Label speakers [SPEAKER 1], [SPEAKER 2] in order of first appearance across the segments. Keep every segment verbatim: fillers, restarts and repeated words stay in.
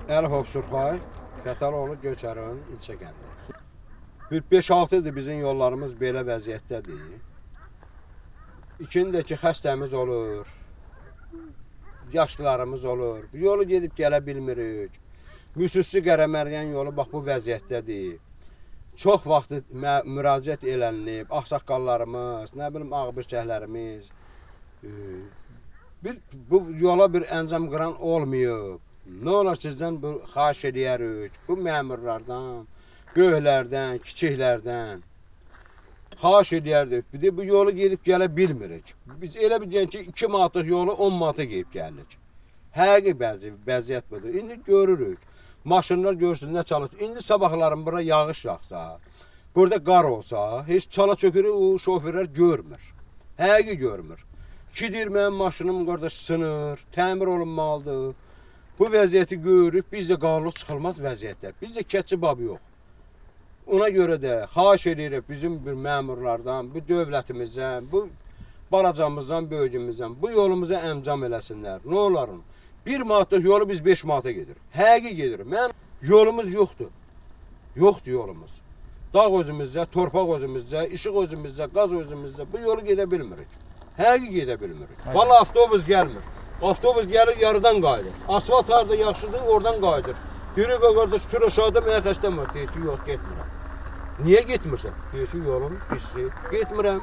[SPEAKER 1] Əlifov Surxay, Fətəloğlu Göçərənin ilçə kəndi. Bir beş altı ildir bizim yollarımız belə vəziyyətdədir. İkinci də ki, xəstəmiz olur, yaşlılarımız olur. Bu yolu gedib gələ bilmirik. Müsüssü Qərəməryan yolu bax bu vəziyyətdədir. Çox vaxt müraciət elənilib, ağsaqqallarımız, nə bilim ağbirçəklərimiz. Bir, bu yola bir əncam qıran olmayıb. Nə olar sizdən bu xahiş edərik, bu məmurlardan, böyüklərdən, kiçiklərdən xahiş edərdik. Bir də bu yolu gedib gələ bilmirik. Biz elə biləcəyik ki, iki manatlıq yolu on manata gedib gəlirik. Həqiqi bəzi vəziyyət budur. İndi görürük. Maşınlar görsün nə çalışır. İndi sabahların bura yağış yağsa, burada qar olsa, heç çala çökürü o şoferlər görmür. Həqiqi görmür. Ki deyir, mənim maşınım qardaş sınır, təmir olunmalıdır. Bu vəziyyəti görürük, bizdə qarlıq çıxılmaz vəziyyətlər. Bizdə keçi babı yox. Ona görə də xahiş edirik bizim bir məmurlardan, bu dövlətimizdən, bu balacamızdan, böyücümüzdən bu yolumuza əmcam eləsinlər. Nə olarım? Bir manatlıq yolu biz beş manata gedirik. Həqiqi gedirik. Mən yolumuz yoxdur. Yoxdur yolumuz. Dağ özümüzdə, torpaq özümüzdə, işıq özümüzdə, qaz özümüzdə. Bu yolu gedə bilmirik. Həqiqi gedə bilmirik. Valla avtobus gəlmir. Avtobus gəlir yarıdan qayıdır. Asfalt harada yaxşıdır, oradan qayıdır. Deyirik o qardaş, sür aşağıda mənə xəstəm var. Deyir ki, yox, getmirəm. Niyə getmirsən? Deyir ki, yolum pisdir. Getmirəm.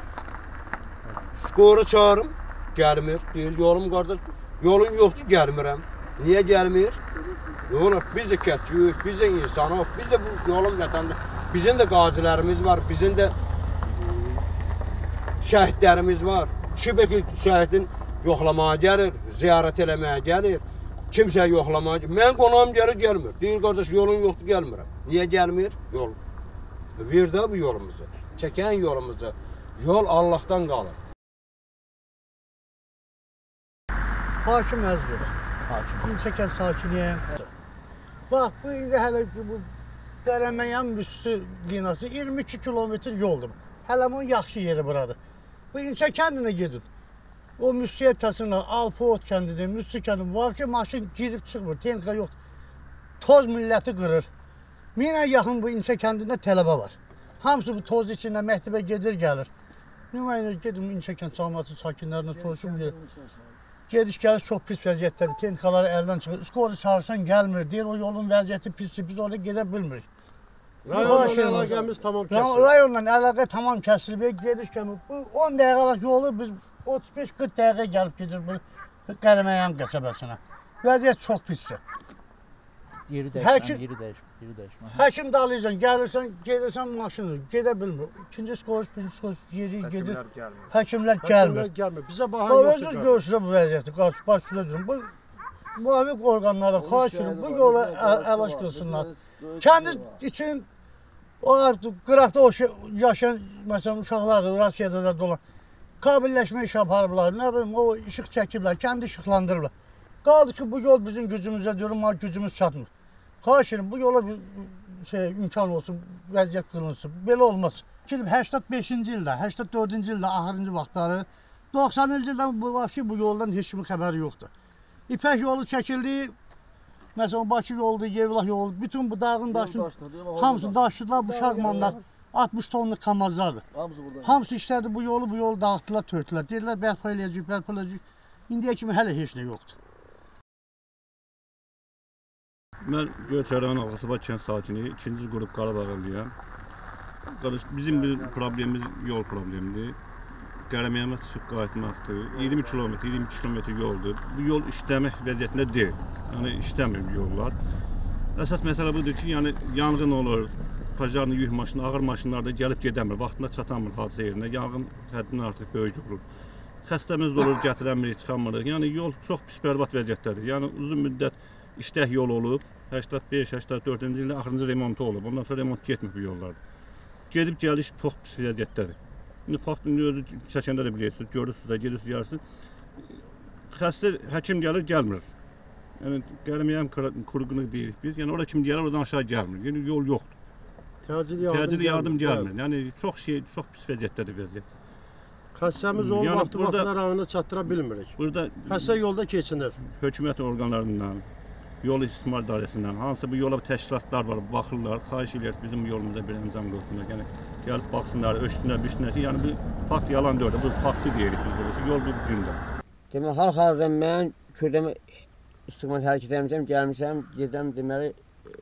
[SPEAKER 1] Skoru çağırım, gəlmir. Deyir, yolum qardaş, yolun yoxdur, gəlmirəm. Niyə gəlmir? Nə olur? Biz də kətçiyik, biz də insanıq, biz də bu yolun vətəndə. Bizim də qazilərimiz var, bizim də şəhidlərimiz var. Şibeki şəhidin yoxlamaya gəlir, ziyarət eləməyə gəlir. Kimsə yoxlamaya gəlir. Mən qonağım gəlir, gəlmir. Deyir, qardaş, yolun yoxdur, gəlmirəm. Niyə gəlmir? Yol. Ver də bu yolumuzu. Çəkən yolumuzu. Yol Allah'tan qalır.
[SPEAKER 2] Hakim Əzvər. Hakim. İlçəkən sakiniyəm. Bax, bu indi hələ bu Qərəməryan Müsüssü liniyası iyirmi iki kilometr yoldur. Hələ bunun yaxşı yeri buradır. Bu ilçə kəndinə gedin. O Müsüssüyə təsinlə, Alpot kəndidir, Müsüssü kəndidir. Var ki, maşın girib çıxmır, texnika yoxdur. Toz milləti qırır. Minə yaxın bu ilçə kəndində tələbə var. Hamısı bu toz içində məktəbə gedir, gəlir. Nümayəndə gedim ilçə kənd cəmiyyəti sakinlərinə soruşum. Gediş gəlir çox pis vəziyyətdədir, texnikaları əldən çıxır. Skoru çağırsan gəlmir, deyir o yolun vəziyyəti pisdir, biz oraya gedə bilmirik.
[SPEAKER 3] Rayonla əlaqəmiz tamam kəsilib.
[SPEAKER 2] Rayonla əlaqə tamam kəsilib, gediş gəlir. Bu on dəqiqəlik yolu biz otuz beş qırx dəqiqə gəlib gedir bu Qərəməryan qəsəbəsinə. Vəziyyət çox pisdir.
[SPEAKER 4] Yeri dəyişmə, yeri dəyişmə, yeri dəyişmə.
[SPEAKER 2] Həkim dalıysan, gəlirsən, gedirsən maşını, gedə bilmir. İkinci skoruş, birinci skoruş yeri gedir. Həkimlər gəlmir.
[SPEAKER 3] Həkimlər gəlmir. Bizə bahan yoxdur.
[SPEAKER 2] Özünüz görürsünüz bu vəziyyəti, qarşı başınıza durun. Bu müvafiq orqanlara xahiş edin, bu yola əlaç qılsınlar. Kəndi üçün o qıraqda o yaşayan, məsələn, uşaqlar Rusiyada da dolan. Qabilləşmə iş aparıblar, nə bilim, o işıq çəkiblər, kəndi işıqlandırırlar. Qaldı ki, bu yol bizim gücümüzə diyorum, amma gücümüz çatmır. Xahiş edin, bu yola bir şey, imkan olsun, vəziyyət qılınsın. Belə olmaz. səksən beşinci ildə, səksən dördüncü ildə, axırıncı vaxtları, doxsanıncı ildən bu, bu yoldan heç kimin xəbəri yoxdur. İpək yolu çəkildi, məsələn, Bakı yoldu, Yevlah yolu, bütün bu dağın daşını, hamısı daşıdılar, bu şaqmanlar, altmış tonluq kamazlardır. Hamısı işlədi bu yolu, bu yolu dağıtdılar, tördülər. Dedilər, bərpa eləyəcək, bərpa eləyəcək. İndiyə kimi hələ heç nə yoxdur.
[SPEAKER 5] Mən Göçərənin Ağasıbad kənd sakini, ikinci qrup Qarabağ əliyəm. Bizim bir problemimiz yol problemidir. Qərəməryan'a çıxıb qayıtmaqdır. iyirmi kilometr, iyirmi iki kilometr yoldur. Bu yol işləmək vəziyyətində deyil. Yəni işləmir yollar. Əsas məsələ budur ki, yəni yanğın olur, pajarlı yük maşını, ağır maşınlar da gəlib gedəmir, vaxtında çatamır hadisə yerinə. Yanğın həddindən artıq böyük olur. Xəstəmiz olur, gətirəmirik, çıxamırıq. Yəni yol çox pis bərbad vəziyyətdədir. Yəni uzun müddət işlək yol olub, səksən beş səksən dördüncü ildə axırıncı remontu olub. Ondan sonra remont getmir bu yollarda. Gedib gəliş çox pis vəziyyətdədir. İndi faktını özü çəkəndə də bilirsiniz, görürsünüz də, gedirsiniz, yarısınız. Xəstə həkim gəlir, gəlmir. Yəni Qərəməryan qurğunu deyirik biz. Yəni orada kim gəlir, oradan aşağı gəlmir. Yəni yol yoxdur.
[SPEAKER 3] Təcili yardım,
[SPEAKER 5] Təcili yardım gəlmir. Yəni çox şey, çox pis vəziyyətdədir vəziyyət.
[SPEAKER 3] Xəstəmiz olub,
[SPEAKER 5] Yəni
[SPEAKER 3] vaxtı vaxtına rayona çatdıra bilmirik.
[SPEAKER 5] Burada
[SPEAKER 3] Xəstə yolda keçinir.
[SPEAKER 5] hökumət orqanlarından, yol istismar idarəsindən hansı bu yola təşkilatlar var, baxırlar, xahiş edirlər bizim bu yolumuza bir əncam qılsınlar. Yəni gəlib baxsınlar, ölçsünlər, biçsinlər ki, yəni bu fakt yalan deyil, bu faktı deyirik biz. Yol bu gündə.
[SPEAKER 6] Demək, hal-hazırda mən Kürdəmə istiqamət hərəkət etmişəm, gəlmişəm, gedirəm deməli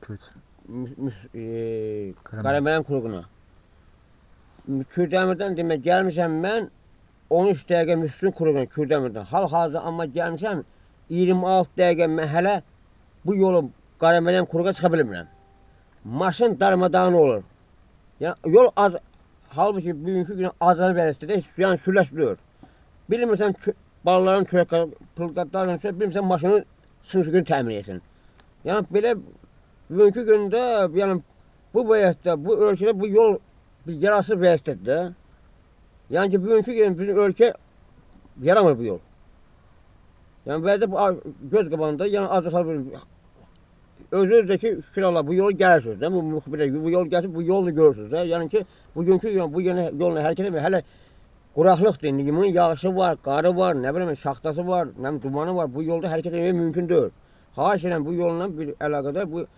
[SPEAKER 6] Qarabağ Kuruğuna. Kürdəmirdən demək gəlmişəm mən on üç dəqiqə Müslüm Kuruğuna Kürdəmirdən. Hal-hazırda amma gəlmişəm iyirmi altı dəqiqə mən hələ bu yolu Qarabağ Kuruğuna çıxa bilmirəm. Maşın darmadağın olur. Yəni yol az, halbuki bugünkü günə azal vəziyyətdə, yəni sürləşdiriyor. Bilmirsən balaların çörək pulqatlarla bilmirsən maşının sınıfını təmin etsin. Yəni belə bugünkü gündə yəni bu vəziyyətdə, bu ölkədə bu yol bir yarasız vəziyyətdədir. Yəni ki bugünkü gün bizim ölkə yaramır bu yol. Yəni vəziyyətdə bu göz qabağında yəni azal özünüzdəki şükür Allah bu yolu gəlirsiniz də, bu müxbirə bu yol gəlsin, bu yolu görürsünüz də. Yəni ki bugünkü gün bu yolla hərəkət etmək hələ quraqlıqdır. Limun yağışı var, qarı var, nə bilim şaxtası var, nə bilim dumanı var. Bu yolda hərəkət etmək mümkün deyil. Xahiş edirəm bu yolla bir əlaqədar bu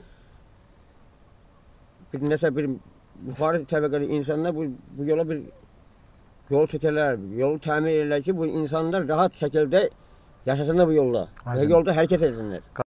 [SPEAKER 6] bir nəsə bir yuxarı təbəqəli insanlar bu, bu yola bir yol çəkərlər, yolu təmin edirlər ki, bu insanlar rahat şəkildə yaşasınlar bu yolda və yolda hərəkət etsinlər.